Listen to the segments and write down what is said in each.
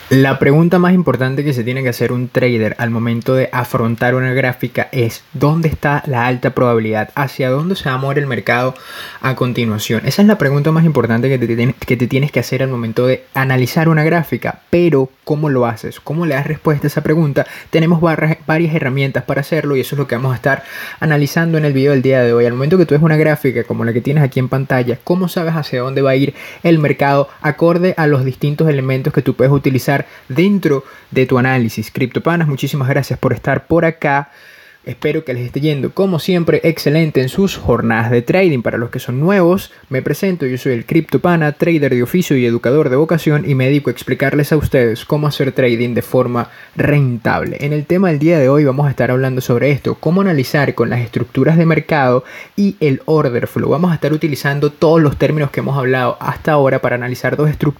La pregunta más importante que se tiene que hacer un trader al momento de afrontar una gráfica es ¿dónde está la alta probabilidad? ¿Hacia dónde se va a mover el mercado a continuación? Esa es la pregunta más importante que te tienes que hacer al momento de analizar una gráfica. Pero ¿cómo lo haces? ¿Cómo le das respuesta a esa pregunta? Tenemos varias herramientas para hacerlo y eso es lo que vamos a estar analizando en el video del día de hoy. Al momento que tú ves una gráfica como la que tienes aquí en pantalla, ¿cómo sabes hacia dónde va a ir el mercado acorde a los distintos elementos que tú puedes utilizar dentro de tu análisis? Criptopanas, muchísimas gracias por estar por acá. Espero que les esté yendo, como siempre, excelente en sus jornadas de trading. Para los que son nuevos, me presento, yo soy el Criptopana, trader de oficio y educador de vocación, y me dedico a explicarles a ustedes cómo hacer trading de forma rentable. En el tema del día de hoy vamos a estar hablando sobre esto, cómo analizar con las estructuras de mercado y el order flow. Vamos a estar utilizando todos los términos que hemos hablado hasta ahora para analizar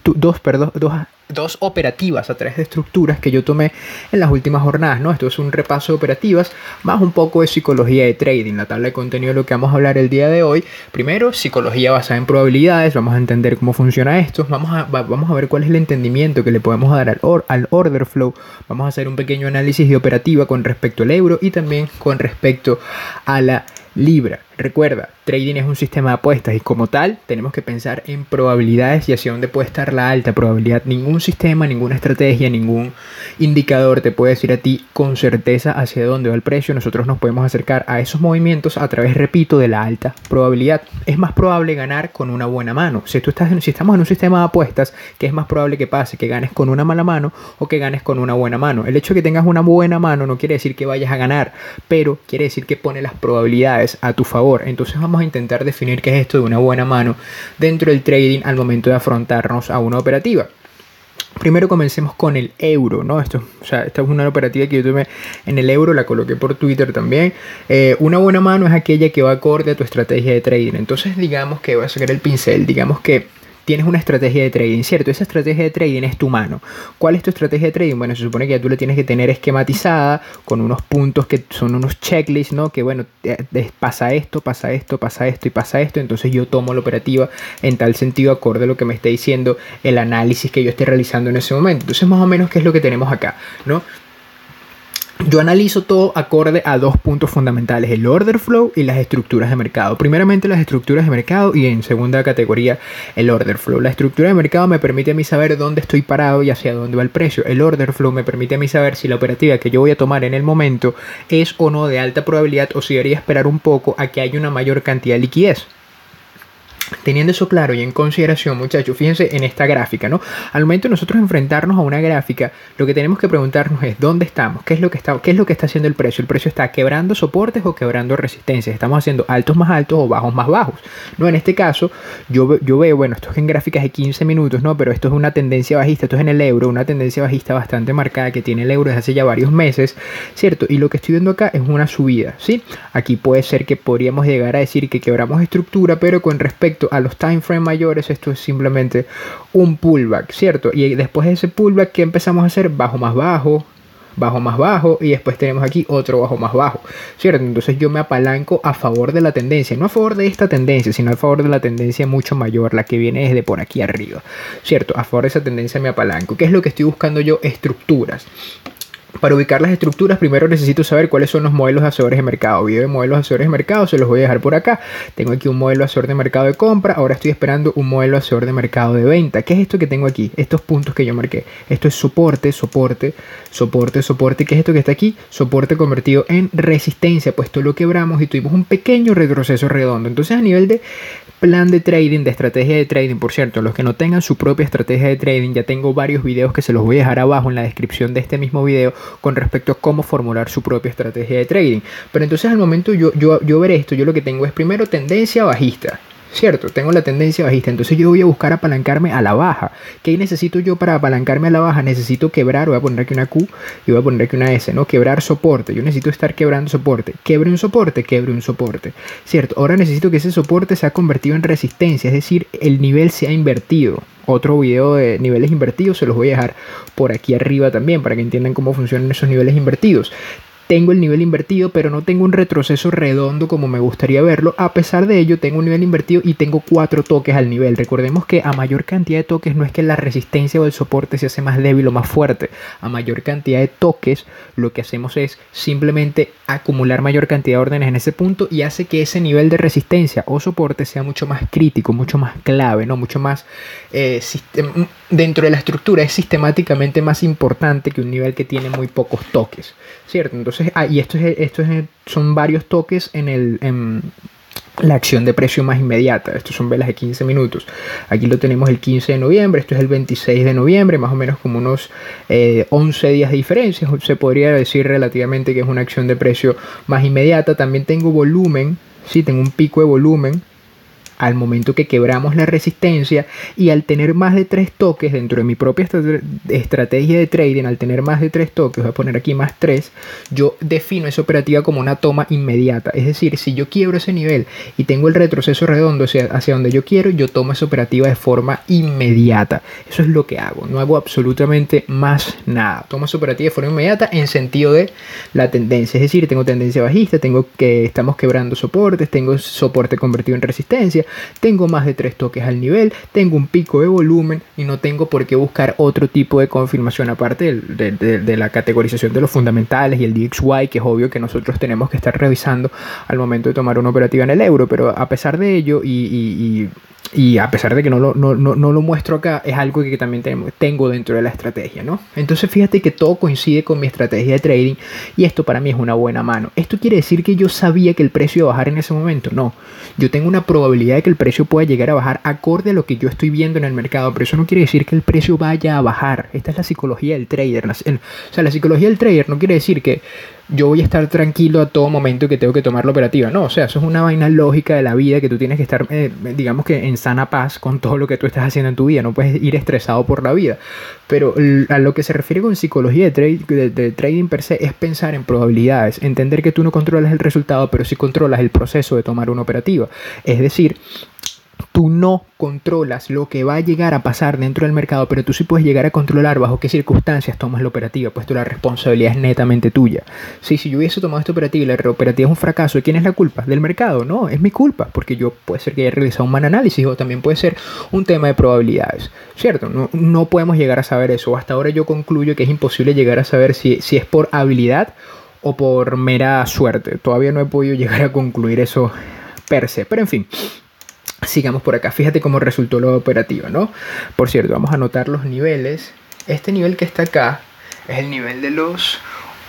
dos operativas a través de estructuras que yo tomé en las últimas jornadas, ¿no? Esto es un repaso de operativas más un poco de psicología de trading. La tabla de contenido de lo que vamos a hablar el día de hoy. Primero, psicología basada en probabilidades. Vamos a entender cómo funciona esto. Vamos a ver cuál es el entendimiento que le podemos dar al order flow. Vamos a hacer un pequeño análisis de operativa con respecto al euro y también con respecto a la libra. Recuerda, trading es un sistema de apuestas y como tal tenemos que pensar en probabilidades y hacia dónde puede estar la alta probabilidad. Ningún sistema, ninguna estrategia, ningún indicador te puede decir a ti con certeza hacia dónde va el precio. Nosotros nos podemos acercar a esos movimientos a través, repito, de la alta probabilidad. Es más probable ganar con una buena mano. Si estamos en un sistema de apuestas, ¿qué es más probable que pase? ¿Que ganes con una mala mano o que ganes con una buena mano? El hecho de que tengas una buena mano no quiere decir que vayas a ganar, pero quiere decir que pone las probabilidades a tu favor. Entonces vamos a intentar definir qué es esto de una buena mano dentro del trading al momento de afrontarnos a una operativa. Primero comencemos con el euro, ¿no? Esta es una operativa que yo tomé en el euro, la coloqué por Twitter también. Una buena mano es aquella que va acorde a tu estrategia de trading. Entonces digamos que voy a sacar el pincel, digamos que tienes una estrategia de trading, ¿cierto? Esa estrategia de trading es tu mano. ¿Cuál es tu estrategia de trading? Bueno, se supone que ya tú la tienes que tener esquematizada con unos puntos que son unos checklists, ¿no? Que bueno, pasa esto, pasa esto, pasa esto y pasa esto. Entonces yo tomo la operativa en tal sentido acorde a lo que me esté diciendo el análisis que yo esté realizando en ese momento. Entonces más o menos qué es lo que tenemos acá, ¿no? Yo analizo todo acorde a dos puntos fundamentales, el order flow y las estructuras de mercado. Primeramente las estructuras de mercado y en segunda categoría el order flow. La estructura de mercado me permite a mí saber dónde estoy parado y hacia dónde va el precio. El order flow me permite a mí saber si la operativa que yo voy a tomar en el momento es o no de alta probabilidad o si debería esperar un poco a que haya una mayor cantidad de liquidez. Teniendo eso claro y en consideración, muchachos, fíjense en esta gráfica, ¿no? Al momento de nosotros enfrentarnos a una gráfica, lo que tenemos que preguntarnos es ¿dónde estamos? ¿Qué es lo que está haciendo el precio? ¿El precio está quebrando soportes o quebrando resistencias? ¿Estamos haciendo altos más altos o bajos más bajos? No, en este caso, yo veo, bueno, esto es en gráficas de 15 minutos, ¿no? Pero esto es una tendencia bajista, esto es en el euro, una tendencia bajista bastante marcada que tiene el euro desde hace ya varios meses, ¿cierto? Y lo que estoy viendo acá es una subida, ¿sí? Aquí puede ser que podríamos llegar a decir que quebramos estructura, pero con respecto a los time frame mayores esto es simplemente un pullback, ¿cierto? Y después de ese pullback, ¿qué empezamos a hacer? Bajo más bajo, bajo más bajo y después tenemos aquí otro bajo más bajo, ¿cierto? Entonces yo me apalanco a favor de la tendencia, no a favor de esta tendencia, sino a favor de la tendencia mucho mayor, la que viene desde por aquí arriba, ¿cierto? A favor de esa tendencia me apalanco. ¿Qué es lo que estoy buscando yo? Estructuras. Para ubicar las estructuras, primero necesito saber cuáles son los modelos de hacedores de mercado. Video de modelos de hacedores de mercado, se los voy a dejar por acá. Tengo aquí un modelo de hacedor de mercado de compra. Ahora estoy esperando un modelo de hacedor de mercado de venta. ¿Qué es esto que tengo aquí? Estos puntos que yo marqué. Esto es soporte, soporte, soporte, soporte. ¿Qué es esto que está aquí? Soporte convertido en resistencia. Pues esto lo quebramos y tuvimos un pequeño retroceso redondo. Entonces, a nivel de plan de trading, de estrategia de trading, por cierto, los que no tengan su propia estrategia de trading, ya tengo varios videos que se los voy a dejar abajo en la descripción de este mismo video con respecto a cómo formular su propia estrategia de trading. Pero entonces al momento yo ver esto, yo lo que tengo es primero tendencia bajista, ¿cierto? Tengo la tendencia bajista, entonces yo voy a buscar apalancarme a la baja. ¿Qué necesito yo para apalancarme a la baja? Necesito quebrar, voy a poner aquí una Q y voy a poner aquí una S, ¿no? Quebrar soporte, yo necesito estar quebrando soporte. Quebre un soporte, ¿cierto? Ahora necesito que ese soporte sea convertido en resistencia, es decir, el nivel sea invertido. Otro video de niveles invertidos se los voy a dejar por aquí arriba también para que entiendan cómo funcionan esos niveles invertidos. tengo el nivel invertido, pero no tengo un retroceso redondo como me gustaría verlo. A pesar de ello, tengo un nivel invertido y tengo 4 toques al nivel. Recordemos que a mayor cantidad de toques no es que la resistencia o el soporte se hace más débil o más fuerte. A mayor cantidad de toques, lo que hacemos es simplemente acumular mayor cantidad de órdenes en ese punto y hace que ese nivel de resistencia o soporte sea mucho más crítico, mucho más clave, ¿no? Mucho más dentro de la estructura es sistemáticamente más importante que un nivel que tiene muy pocos toques, ¿cierto? Entonces, y son varios toques en la acción de precio más inmediata. Estos son velas de 15 minutos. Aquí lo tenemos el 15 de noviembre, esto es el 26 de noviembre, más o menos como unos 11 días de diferencia. Se podría decir relativamente que es una acción de precio más inmediata. También tengo volumen, sí, tengo un pico de volumen al momento que quebramos la resistencia, y al tener más de 3 toques dentro de mi propia estrategia de trading, al tener más de 3 toques, voy a poner aquí más 3, yo defino esa operativa como una toma inmediata. Es decir, si yo quiebro ese nivel y tengo el retroceso redondo hacia donde yo quiero, yo tomo esa operativa de forma inmediata. Eso es lo que hago, no hago absolutamente más nada. Tomo esa operativa de forma inmediata en sentido de la tendencia. Es decir, tengo tendencia bajista, estamos quebrando soportes, tengo soporte convertido en resistencia, tengo más de 3 toques al nivel, tengo un pico de volumen y no tengo por qué buscar otro tipo de confirmación aparte de la categorización de los fundamentales y el DXY, que es obvio que nosotros tenemos que estar revisando al momento de tomar una operativa en el euro. Pero a pesar de ello y a pesar de que no lo muestro acá, es algo que también tengo dentro de la estrategia, ¿no? Entonces fíjate que todo coincide con mi estrategia de trading y esto para mí es una buena mano. ¿Esto quiere decir que yo sabía que el precio iba a bajar en ese momento? No. Yo tengo una probabilidad de que el precio pueda llegar a bajar acorde a lo que yo estoy viendo en el mercado, pero eso no quiere decir que el precio vaya a bajar. Esta es la psicología del trader. O sea, la psicología del trader no quiere decir que yo voy a estar tranquilo a todo momento que tengo que tomar la operativa. No, o sea, eso es una vaina lógica de la vida, que tú tienes que estar, digamos que en sana paz con todo lo que tú estás haciendo en tu vida. No puedes ir estresado por la vida. Pero a lo que se refiere con psicología de trading per se es pensar en probabilidades. Entender que tú no controlas el resultado, pero sí controlas el proceso de tomar una operativa. Es decir, tú no controlas lo que va a llegar a pasar dentro del mercado, pero tú sí puedes llegar a controlar bajo qué circunstancias tomas la operativa, puesto la responsabilidad es netamente tuya. Sí, si yo hubiese tomado esta operativa y la operativa es un fracaso, ¿de quién es la culpa? ¿Del mercado? No, es mi culpa, porque yo puede ser que haya realizado un mal análisis o también puede ser un tema de probabilidades, ¿cierto? No podemos llegar a saber eso. Hasta ahora yo concluyo que es imposible llegar a saber si es por habilidad o por mera suerte. Todavía no he podido llegar a concluir eso per se, pero en fin. Sigamos por acá, fíjate cómo resultó la operativa, ¿no? Por cierto, vamos a anotar los niveles. Este nivel que está acá es el nivel de los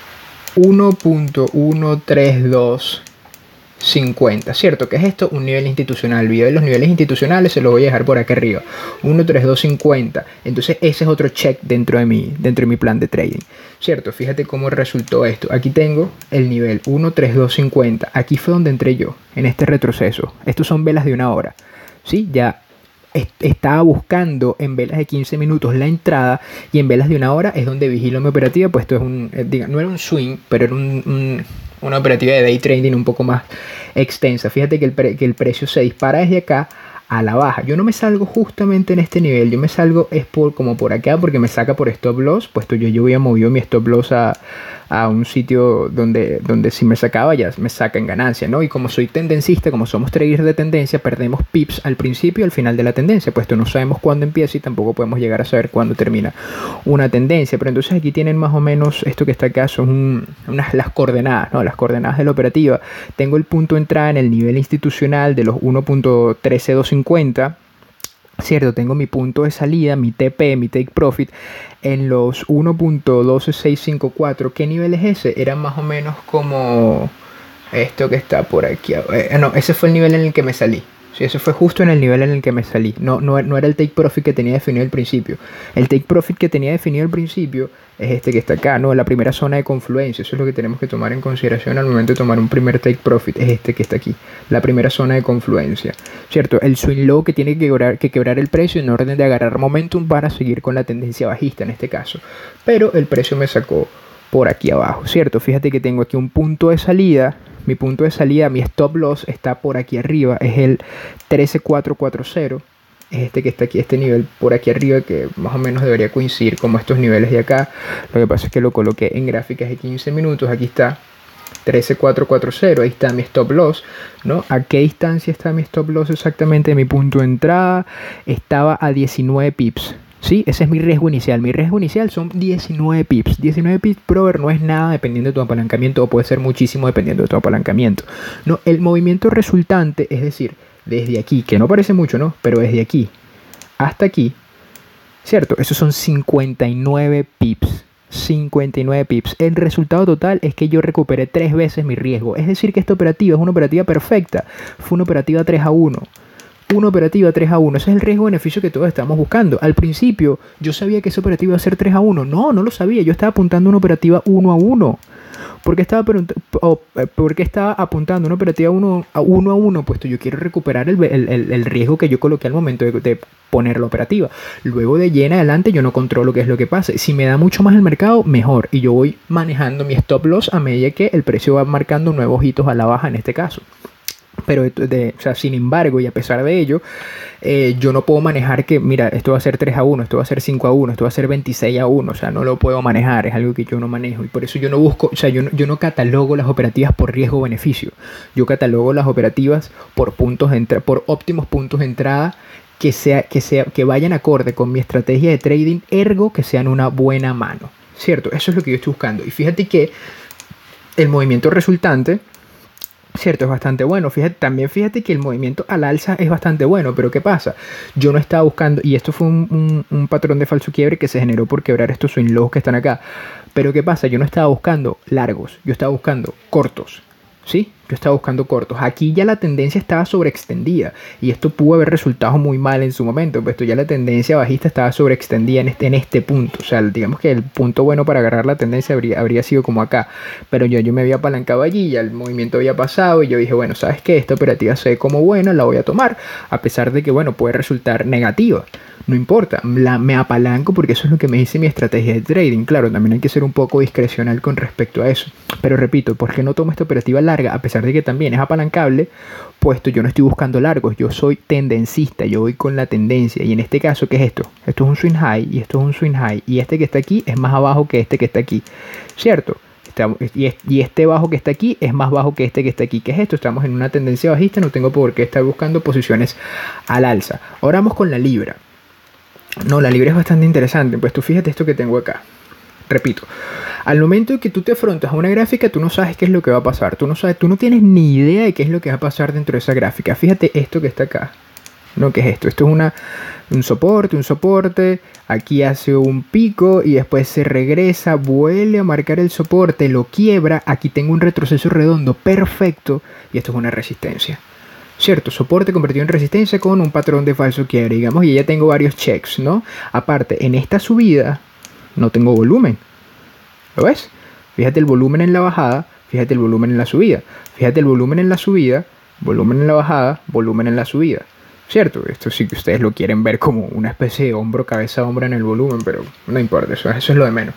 1.13250, ¿cierto? ¿Qué es esto? Un nivel institucional. El video de los niveles institucionales se lo voy a dejar por acá arriba. 1.3250. Entonces ese es otro check dentro de mi plan de trading, ¿cierto? Fíjate cómo resultó esto. Aquí tengo el nivel 1.3250. Aquí fue donde entré yo, en este retroceso. Estos son velas de 1 hora, ¿sí? Ya estaba buscando en velas de 15 minutos la entrada, y en velas de 1 hora es donde vigilo mi operativa. Pues esto es no era un swing, pero era una operativa de day trading un poco más extensa. Fíjate que el precio se dispara desde acá a la baja. Yo no me salgo justamente en este nivel, yo me salgo como por acá, porque me saca por stop loss, puesto yo había movido mi stop loss a un sitio donde si me sacaba ya me saca en ganancia, ¿no? Y como soy tendencista, como somos traders de tendencia, perdemos pips al principio y al final de la tendencia, puesto no sabemos cuándo empieza y tampoco podemos llegar a saber cuándo termina una tendencia. Pero entonces aquí tienen más o menos esto que está acá, son las coordenadas, ¿no? Las coordenadas de la operativa. Tengo el punto de entrada en el nivel institucional de los 1.13250, ¿cierto? Tengo mi punto de salida, mi TP, mi take profit en los 1.12654. ¿Qué nivel es ese? Era más o menos como esto que está por aquí. No, ese fue el nivel en el que me salí. Sí, ese fue justo en el nivel en el que me salí. No era el take profit que tenía definido al principio. El take profit que tenía definido al principio es este que está acá, ¿no? La primera zona de confluencia. Eso es lo que tenemos que tomar en consideración al momento de tomar un primer take profit. Es este que está aquí, la primera zona de confluencia, ¿cierto? El swing low que tiene que quebrar el precio en orden de agarrar momentum para seguir con la tendencia bajista en este caso. Pero el precio me sacó por aquí abajo, ¿cierto? Fíjate que tengo aquí un punto de salida. Mi punto de salida, mi stop loss está por aquí arriba, es el 13440, es este que está aquí, este nivel por aquí arriba, que más o menos debería coincidir como estos niveles de acá. Lo que pasa es que lo coloqué en gráficas de 15 minutos. Aquí está 13440, ahí está mi stop loss, ¿no? ¿A qué distancia está mi stop loss exactamente de mi punto de entrada? Estaba a 19 pips. Sí, ese es mi riesgo inicial. Mi riesgo inicial son 19 pips. 19 pips per hour no es nada dependiendo de tu apalancamiento, o puede ser muchísimo dependiendo de tu apalancamiento. No, el movimiento resultante, es decir, desde aquí, que no parece mucho, ¿no? Pero desde aquí hasta aquí, ¿cierto? Esos son 59 pips. 59 pips. El resultado total es que yo recuperé 3 veces mi riesgo. Es decir, que esta operativa es una operativa perfecta. Fue una operativa 3-1. Una operativa 3-1. Ese es el riesgo-beneficio que todos estamos buscando. Al principio, yo sabía que esa operativa iba a ser 3-1. No lo sabía. Yo estaba apuntando a una operativa 1-1. ¿Por qué estaba apuntando una operativa 1-1? Puesto yo quiero recuperar el riesgo que yo coloqué al momento de poner la operativa. Luego de allí en adelante yo no controlo qué es lo que pasa. Si me da mucho más el mercado, mejor. Y yo voy manejando mi stop loss a medida que el precio va marcando nuevos hitos a la baja en este caso. Pero, sin embargo, y a pesar de ello, yo no puedo manejar que, mira, esto va a ser 3-1, esto va a ser 5-1, esto va a ser 26-1, o sea, no lo puedo manejar, es algo que yo no manejo. Y por eso yo no busco, yo no catalogo las operativas por riesgo-beneficio. Yo catalogo las operativas por por óptimos puntos de entrada que vayan acorde con mi estrategia de trading, ergo que sean una buena mano, ¿cierto? Eso es lo que yo estoy buscando. Y fíjate que el movimiento resultante, cierto, es bastante bueno. Fíjate que el movimiento al alza es bastante bueno, pero ¿qué pasa? Yo no estaba buscando, y esto fue un patrón de falso quiebre que se generó por quebrar estos swing lows que están acá. Pero ¿qué pasa? Yo no estaba buscando largos, yo estaba buscando cortos. ¿Sí? Yo estaba buscando cortos. Aquí ya la tendencia estaba sobreextendida y esto pudo haber resultado muy mal en su momento, puesto ya la tendencia bajista estaba sobreextendida en este punto. O sea, digamos que el punto bueno para agarrar la tendencia habría sido como acá. Pero yo me había apalancado allí, ya el movimiento había pasado y yo dije, bueno, ¿sabes qué? Esta operativa se ve como buena, la voy a tomar, a pesar de que, bueno, puede resultar negativa. No importa, me apalanco porque eso es lo que me dice mi estrategia de trading. Claro, también hay que ser un poco discrecional con respecto a eso. Pero repito, ¿por qué no tomo esta operativa larga? A pesar de que también es apalancable, puesto yo no estoy buscando largos, yo soy tendencista, yo voy con la tendencia. Y en este caso, ¿qué es esto? Esto es un swing high y esto es un swing high. Y este que está aquí es más abajo que este que está aquí, ¿cierto? Y este bajo que está aquí es más bajo que este que está aquí. ¿Qué es esto? Estamos en una tendencia bajista, no tengo por qué estar buscando posiciones al alza. Ahora vamos con la libra. No, la libra es bastante interesante, pues tú fíjate esto que tengo acá. Repito, al momento de que tú te afrontas a una gráfica, tú no sabes qué es lo que va a pasar. Tú no tienes ni idea de qué es lo que va a pasar dentro de esa gráfica. Fíjate esto que está acá. ¿No? ¿Qué es esto? Esto es un soporte. Aquí hace un pico y después se regresa, vuelve a marcar el soporte, lo quiebra. Aquí tengo un retroceso redondo perfecto y esto es una resistencia. Cierto, soporte convertido en resistencia con un patrón de falso quiebre, digamos, y ya tengo varios checks, ¿no? Aparte, en esta subida no tengo volumen. ¿Lo ves? Fíjate el volumen en la bajada, fíjate el volumen en la subida. Fíjate el volumen en la subida, volumen en la bajada, volumen en la subida. ¿Cierto? Esto sí que ustedes lo quieren ver como una especie de hombro, cabeza, hombro en el volumen, pero no importa, eso es lo de menos.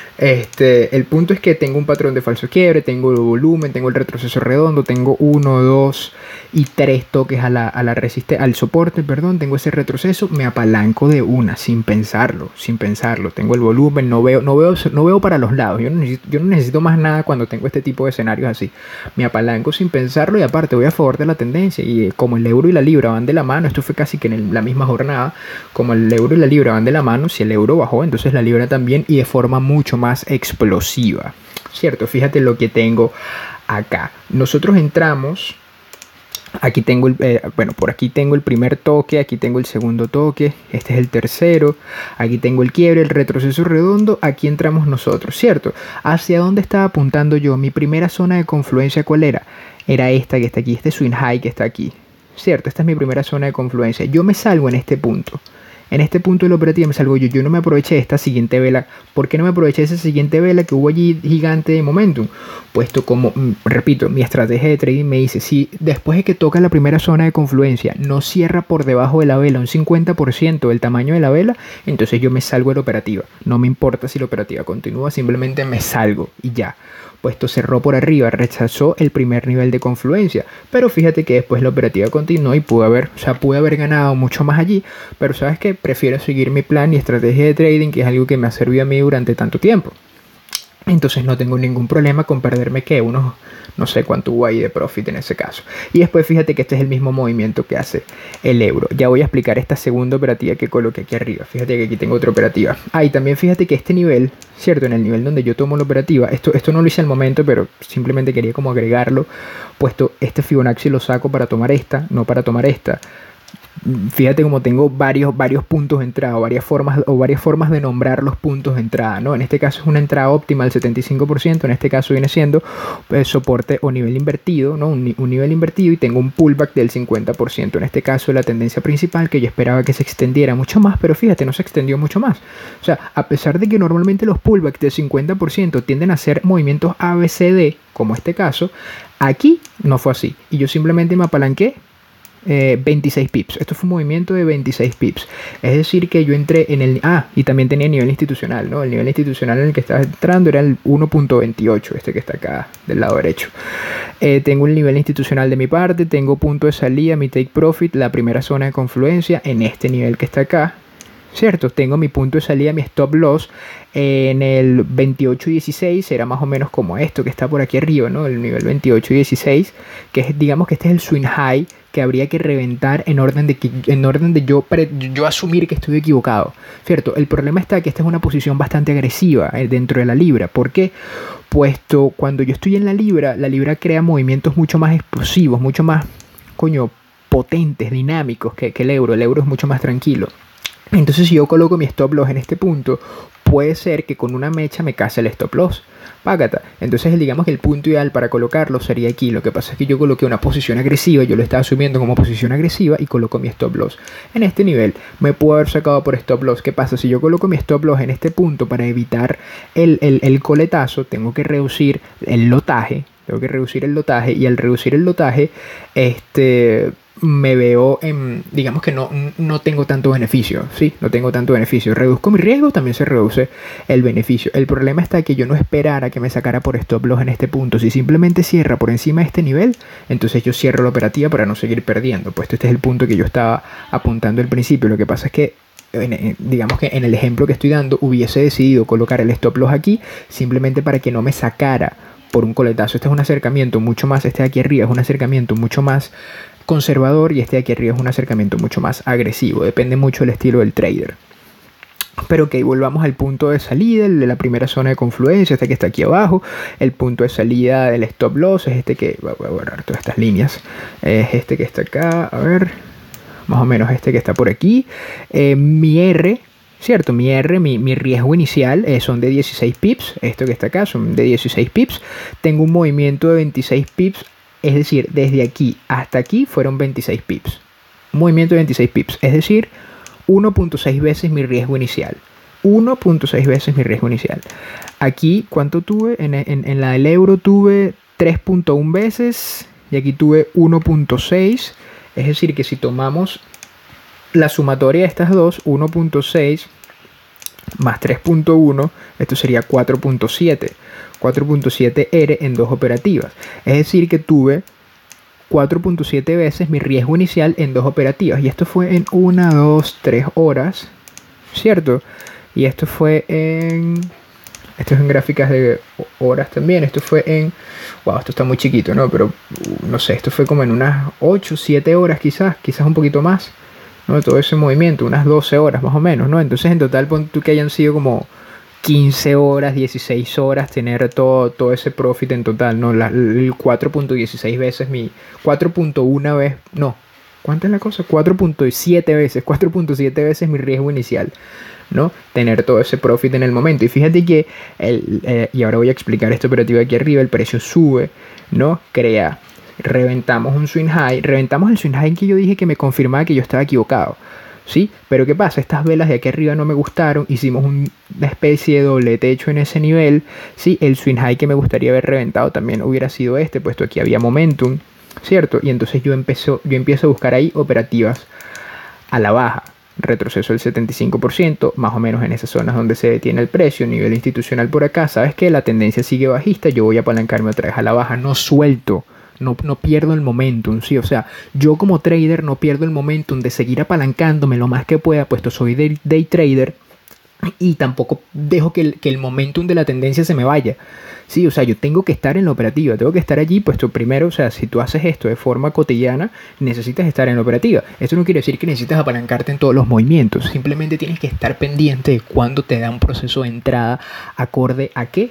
El punto es que tengo un patrón de falso quiebre, tengo el volumen, tengo el retroceso redondo, tengo 1, 2 y 3 toques al soporte, tengo ese retroceso, me apalanco de una, sin pensarlo, tengo el volumen, no veo para los lados, yo no necesito más nada cuando tengo este tipo de escenarios así, me apalanco sin pensarlo y aparte voy a favor de la tendencia y como el euro y la libra van de la mano, esto fue casi que en la misma jornada, como el euro y la libra van de la mano, si el euro bajó, entonces la libra también y de forma mucho más explosiva, ¿cierto? Fíjate lo que tengo acá. Nosotros entramos, aquí tengo por aquí tengo el primer toque, aquí tengo el segundo toque, este es el tercero, aquí tengo el quiebre, el retroceso redondo, aquí entramos nosotros, ¿cierto? ¿Hacia dónde estaba apuntando yo? Mi primera zona de confluencia, ¿cuál era? Era esta que está aquí, este swing high que está aquí, ¿cierto? Esta es mi primera zona de confluencia. Yo me salgo en este punto. En este punto de la operativa me salgo yo no me aproveché de esta siguiente vela. ¿Por qué no me aproveché de esa siguiente vela que hubo allí gigante de momentum? Puesto como, repito, mi estrategia de trading me dice, si después de que toca la primera zona de confluencia no cierra por debajo de la vela un 50% del tamaño de la vela, entonces yo me salgo de la operativa. No me importa si la operativa continúa, simplemente me salgo y ya. Puesto cerró por arriba, rechazó el primer nivel de confluencia, pero fíjate que después la operativa continuó y pude haber ganado mucho más allí, pero sabes que prefiero seguir mi plan y estrategia de trading, que es algo que me ha servido a mí durante tanto tiempo. Entonces no tengo ningún problema con perderme que unos, no sé cuánto hubo ahí de profit en ese caso. Y después fíjate que este es el mismo movimiento que hace el euro. Ya voy a explicar esta segunda operativa que coloqué aquí arriba. Fíjate que aquí tengo otra operativa. Y también fíjate que este nivel, ¿cierto? En el nivel donde yo tomo la operativa, esto no lo hice al momento, pero simplemente quería como agregarlo, puesto este Fibonacci lo saco para tomar esta, no para tomar esta. Fíjate como tengo varios puntos de entrada, varias formas de nombrar los puntos de entrada, ¿no? En este caso es una entrada óptima del 75%, en este caso viene siendo soporte o nivel invertido, ¿no? Un nivel invertido, y tengo un pullback del 50%. En este caso la tendencia principal, que yo esperaba que se extendiera mucho más, pero fíjate, no se extendió mucho más. O sea, a pesar de que normalmente los pullbacks del 50% tienden a ser movimientos ABCD, como este caso, aquí no fue así. Y yo simplemente me apalanqué 26 pips. Esto fue un movimiento de 26 pips. Es decir que yo entré en el... y también tenía nivel institucional, ¿no? El nivel institucional en el que estaba entrando era el 1.28, este que está acá del lado derecho. Tengo el nivel institucional de mi parte, tengo punto de salida, mi take profit, la primera zona de confluencia en este nivel que está acá, ¿cierto? Tengo mi punto de salida, mi stop loss en el 28.16, era más o menos como esto que está por aquí arriba, ¿no? El nivel 28.16, que es, digamos que este es el swing high que habría que reventar en orden de yo asumir que estoy equivocado, ¿cierto? El problema está que esta es una posición bastante agresiva dentro de la libra. ¿Por qué? Puesto cuando yo estoy en la libra crea movimientos mucho más explosivos, mucho más, potentes, dinámicos que el euro. El euro es mucho más tranquilo. Entonces si yo coloco mi stop loss en este punto, puede ser que con una mecha me case el stop loss. Págata. Entonces digamos que el punto ideal para colocarlo sería aquí. Lo que pasa es que yo coloqué una posición agresiva, yo lo estaba asumiendo como posición agresiva y coloco mi stop loss en este nivel. Me puedo haber sacado por stop loss. ¿Qué pasa? Si yo coloco mi stop loss en este punto para evitar el coletazo, tengo que reducir el lotaje. Y al reducir el lotaje, me veo digamos que no tengo tanto beneficio, ¿sí? No tengo tanto beneficio. Reduzco mi riesgo, también se reduce el beneficio. El problema está que yo no esperara que me sacara por stop loss en este punto. Si simplemente cierra por encima de este nivel, entonces yo cierro la operativa para no seguir perdiendo. Pues este es el punto que yo estaba apuntando al principio. Lo que pasa es que digamos que en el ejemplo que estoy dando hubiese decidido colocar el stop loss aquí simplemente para que no me sacara por un coletazo. Este es un acercamiento mucho más, este de aquí arriba es un acercamiento mucho más conservador y este de aquí arriba es un acercamiento mucho más agresivo. Depende mucho del estilo del trader. Pero ok, volvamos al punto de salida, el de la primera zona de confluencia, este que está aquí abajo. El punto de salida del stop loss es este que, voy a borrar todas estas líneas, es este que está acá, a ver, más o menos este que está por aquí. Mi R, ¿cierto? Mi riesgo inicial son de 16 pips. Esto que está acá son de 16 pips. Tengo un movimiento de 26 pips. Es decir, desde aquí hasta aquí fueron 26 pips. Un movimiento de 26 pips. Es decir, 1.6 veces mi riesgo inicial. 1.6 veces mi riesgo inicial. Aquí, ¿cuánto tuve? En la del euro tuve 3.1 veces. Y aquí tuve 1.6. Es decir, que si tomamos la sumatoria de estas dos, 1.6 más 3.1, esto sería 4.7. 4.7 R en dos operativas. Es decir, que tuve 4.7 veces mi riesgo inicial en dos operativas. Y esto fue en 1, 2, 3 horas, ¿cierto? Y esto fue en... Esto es en gráficas de horas también. Esto fue en... Wow, esto está muy chiquito, ¿no? Pero no sé, esto fue como en unas 8, 7 horas quizás un poquito más, ¿no? Todo ese movimiento, unas 12 horas más o menos, ¿no? Entonces en total pon tú que hayan sido como 15 horas, 16 horas tener todo ese profit en total, ¿no? El 4.16 veces mi... 4.1 vez... No, ¿cuánto es la cosa? 4.7 veces mi riesgo inicial, ¿no? Tener todo ese profit en el momento. Y fíjate que y ahora voy a explicar esta operativa aquí arriba. El precio sube, ¿no? Reventamos un swing high. Reventamos el swing high que yo dije que me confirmaba que yo estaba equivocado, ¿sí? Pero ¿qué pasa? Estas velas de aquí arriba no me gustaron, hicimos una especie de doble techo en ese nivel, ¿sí? El swing high que me gustaría haber reventado también hubiera sido este, puesto aquí había momentum, ¿cierto? Y entonces yo empiezo a buscar ahí operativas a la baja. Retroceso del 75%, más o menos en esas zonas donde se detiene el precio, nivel institucional por acá. ¿Sabes qué? La tendencia sigue bajista, yo voy a apalancarme otra vez a la baja, no suelto. No pierdo el momentum, ¿sí? O sea, yo como trader no pierdo el momentum de seguir apalancándome lo más que pueda, puesto soy day trader, y tampoco dejo que el momentum de la tendencia se me vaya. Sí, o sea, yo tengo que estar en la operativa, tengo que estar allí, puesto primero, o sea, si tú haces esto de forma cotidiana, necesitas estar en la operativa. Esto no quiere decir que necesitas apalancarte en todos los movimientos, simplemente tienes que estar pendiente de cuando te da un proceso de entrada, acorde a qué,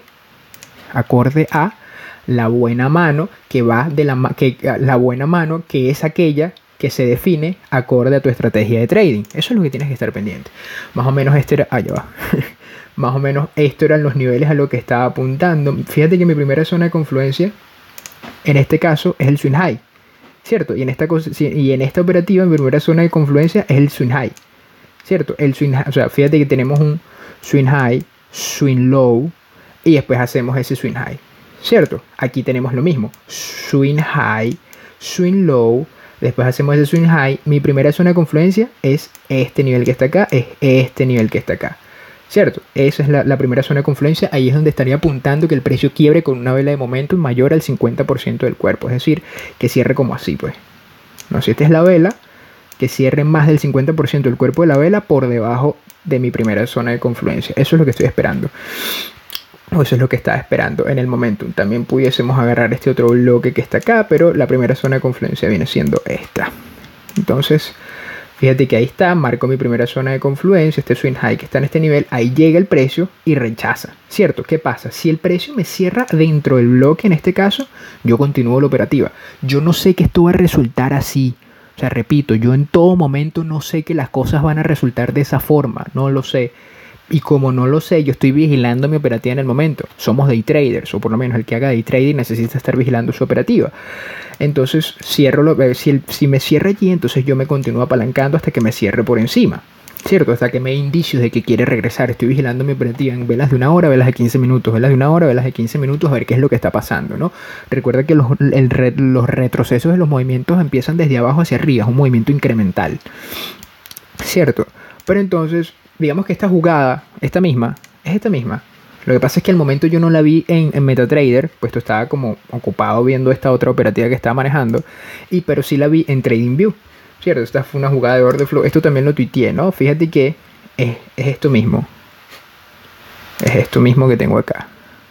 acorde a la buena mano que va de la buena mano que es aquella que se define acorde a tu estrategia de trading. Eso es lo que tienes que estar pendiente. Más o menos este era, ya va. Más o menos esto eran los niveles a lo que estaba apuntando. Fíjate que mi primera zona de confluencia en este caso es el swing high, ¿cierto? Y en esta operativa mi primera zona de confluencia es el swing high, ¿cierto? El swing high, o sea, fíjate que tenemos un swing high, swing low y después hacemos ese swing high, ¿cierto? Aquí tenemos lo mismo, swing high, swing low, después hacemos ese swing high. Mi primera zona de confluencia es este nivel que está acá, es este nivel que está acá, ¿cierto? Esa es la primera zona de confluencia. Ahí es donde estaría apuntando que el precio quiebre con una vela de momentum mayor al 50% del cuerpo, es decir, que cierre como así, pues. No sé, esta es la vela, que cierre más del 50% del cuerpo de la vela por debajo de mi primera zona de confluencia. Eso es lo que estoy esperando. O eso es lo que estaba esperando en el momentum. También pudiésemos agarrar este otro bloque que está acá, pero la primera zona de confluencia viene siendo esta. Entonces, fíjate que ahí está, marco mi primera zona de confluencia, este swing high que está en este nivel, ahí llega el precio y rechaza, ¿cierto? ¿Qué pasa? Si el precio me cierra dentro del bloque, en este caso, yo continúo la operativa. Yo no sé que esto va a resultar así. O sea, repito, yo en todo momento no sé que las cosas van a resultar de esa forma, no lo sé. Y como no lo sé, yo estoy vigilando mi operativa en el momento. Somos day traders, o por lo menos el que haga day trading necesita estar vigilando su operativa. Entonces, si me cierra allí, entonces yo me continúo apalancando hasta que me cierre por encima, ¿cierto? Hasta que me dé indicios de que quiere regresar. Estoy vigilando mi operativa en velas de 1 hora, velas de 15 minutos, velas de 1 hora, velas de 15 minutos, a ver qué es lo que está pasando, ¿no? Recuerda que los retrocesos de los movimientos empiezan desde abajo hacia arriba, es un movimiento incremental, ¿cierto? Pero entonces, digamos que esta jugada, esta misma. Lo que pasa es que al momento yo no la vi en MetaTrader, puesto estaba como ocupado viendo esta otra operativa que estaba manejando, pero sí la vi en TradingView, ¿cierto? Esta fue una jugada de order flow. Esto también lo tuiteé, ¿no? Fíjate que es esto mismo. Es esto mismo que tengo acá.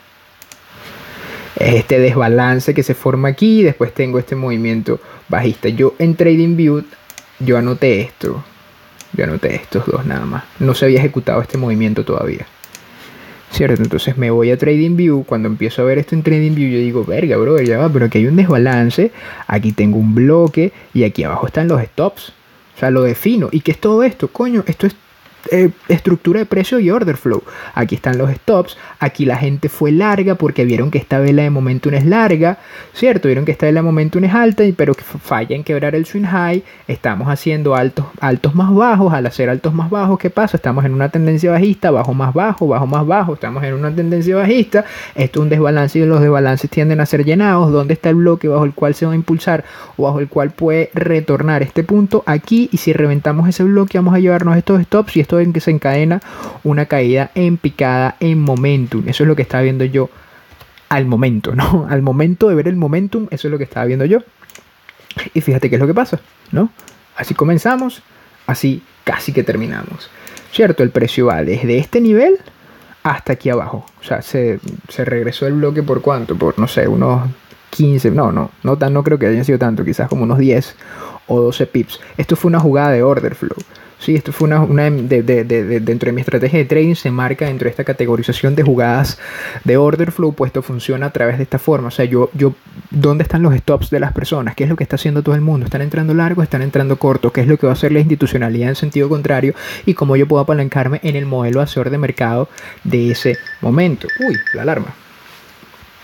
Es este desbalance que se forma aquí y después tengo este movimiento bajista. Yo en TradingView, yo anoté esto. Yo anoté estos dos nada más. No se había ejecutado este movimiento todavía, ¿cierto? Entonces me voy a TradingView. Cuando empiezo a ver esto en TradingView, yo digo, verga, bro, ya va, pero aquí hay un desbalance. Aquí tengo un bloque y aquí abajo están los stops. O sea, lo defino. ¿Y qué es todo esto? Coño, esto es estructura de precio y order flow. Aquí están los stops. Aquí la gente fue larga porque vieron que esta vela de momentum es larga, ¿cierto? Vieron que esta vela de momentum es alta, pero que falla en quebrar el swing high. Estamos haciendo altos más bajos. Al hacer altos más bajos, ¿qué pasa? Estamos en una tendencia bajista, bajo más bajo, bajo más bajo. Estamos en una tendencia bajista. Esto es un desbalance y los desbalances tienden a ser llenados. ¿Dónde está el bloque bajo el cual se va a impulsar o bajo el cual puede retornar este punto? Aquí. Y si reventamos ese bloque, vamos a llevarnos estos stops y esto en que se encadena una caída en picada en momentum. Eso es lo que estaba viendo yo al momento, ¿no? Al momento de ver el momentum, eso es lo que estaba viendo yo. Y fíjate qué es lo que pasa, ¿no? Así comenzamos, así casi que terminamos, ¿cierto? El precio va desde este nivel hasta aquí abajo. O sea, se regresó el bloque por ¿cuánto? Por, no sé, unos 15, no creo que hayan sido tanto, quizás como unos 10 o 12 pips. Esto fue una jugada de order flow. Sí, esto fue dentro de mi estrategia de trading, se marca dentro de esta categorización de jugadas de order flow, pues esto funciona a través de esta forma. O sea, ¿dónde están los stops de las personas? ¿Qué es lo que está haciendo todo el mundo? ¿Están entrando largos? ¿Están entrando cortos? ¿Qué es lo que va a hacer la institucionalidad en sentido contrario? Y cómo yo puedo apalancarme en el modelo hacedor de mercado de ese momento. Uy, la alarma.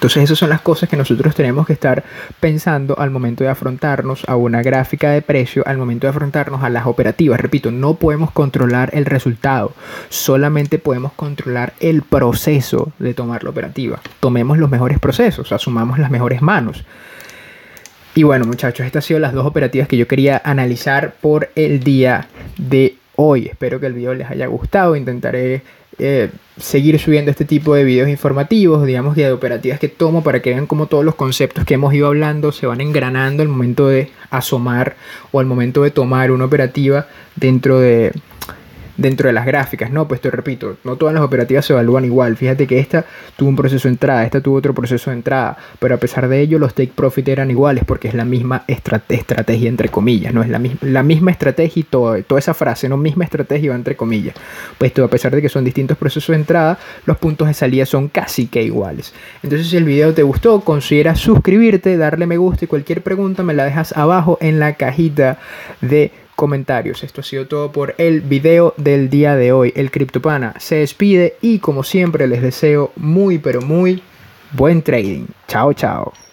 Entonces esas son las cosas que nosotros tenemos que estar pensando al momento de afrontarnos a una gráfica de precio, al momento de afrontarnos a las operativas. Repito, no podemos controlar el resultado, solamente podemos controlar el proceso de tomar la operativa. Tomemos los mejores procesos, asumamos las mejores manos. Y bueno, muchachos, estas han sido las dos operativas que yo quería analizar por el día de hoy. Espero que el video les haya gustado. Intentaré seguir subiendo este tipo de videos informativos, digamos, de operativas que tomo, para que vean cómo todos los conceptos que hemos ido hablando se van engranando al momento de asomar o al momento de tomar una operativa dentro de las gráficas, ¿no? Pues te repito, no todas las operativas se evalúan igual. Fíjate que esta tuvo un proceso de entrada, esta tuvo otro proceso de entrada, pero a pesar de ello los take profit eran iguales, porque es la misma estrategia entre comillas, ¿no? Es la misma estrategia y toda esa frase, ¿no? Misma estrategia va entre comillas. Pues a pesar de que son distintos procesos de entrada, los puntos de salida son casi que iguales. Entonces, si el video te gustó, considera suscribirte, darle me gusta, y cualquier pregunta me la dejas abajo en la cajita de comentarios. Esto ha sido todo por el video del día de hoy. El CryptoPana se despide y, como siempre, les deseo muy pero muy buen trading. Chao, chao.